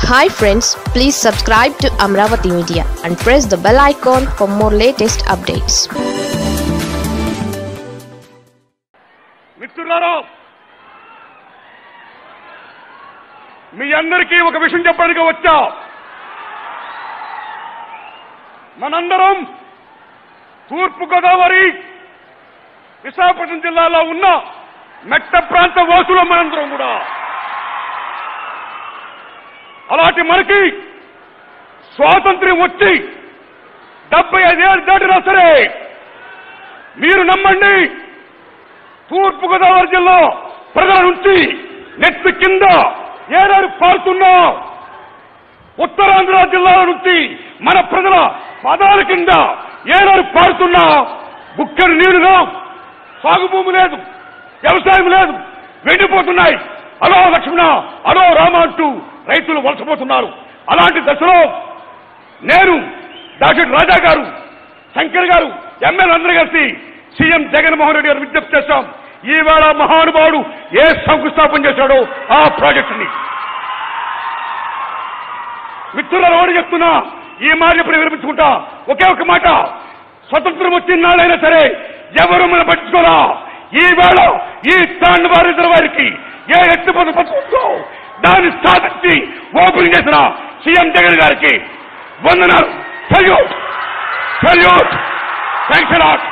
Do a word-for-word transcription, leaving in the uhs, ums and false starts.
Hi friends, please subscribe to Amaravathi Media and press the bell icon for more latest updates. మిత్రులారా, మీ అందరికీ ఒక విషయం చెప్పడానికి వచ్చా. మనందరం తూర్పు గోదావరి విశాఖపట్నం జిల్లాలో ఉన్న మెట్ట ప్రాంత వాసులు మనందరం కూడా. అలాంటి మనకి స్వాతంత్ర్యం వచ్చి డెబ్బై ఐదేళ్ళు దాటినా సరే మీరు నమ్మండి, తూర్పు గోదావరి జిల్లా ప్రజల నుంచి నెత్తి కింద ఏడాది పారుతున్నా, ఉత్తరాంధ్ర జిల్లాల నుంచి మన ప్రజల పదాల కింద ఏడాది పారుతున్నా, బుక్కడి నీరుగా సాగు భూమి లేదు, వ్యవసాయం లేదు, వెండిపోతున్నాయి. అలో లక్ష్మణ, అలో రామ అంటూ రైతులు వలసపోతున్నారు. అలాంటి దశలో నేను డాక్టర్ రాజా గారు, శంకర్ గారు, ఎమ్మెల్యే అందరూ కలిసి సీఎం జగన్మోహన్ రెడ్డి గారు విజ్ఞప్తి చేశాం. ఈవేళ మహానుభావుడు ఏ శంకుస్థాపన చేశాడో ఆ ప్రాజెక్టుని. మిత్రులను ఓడి చెప్తున్నా, ఈ మాట ఇప్పుడు వినిపించుకుంటా. ఒకే ఒక మాట, స్వతంత్రం వచ్చిన నాడైనా సరే ఎవరు మనం పట్టించుకోరా. ఈవేళ ఈ తాండవ రిజర్వాయర్కి ఏ ఎత్తుపద పథకంతో దాన్ని సాధించి ఓపెనింగ్ చేసిన సీఎం జగన్ గారికి వందనాలు. Salute salute thanks allot.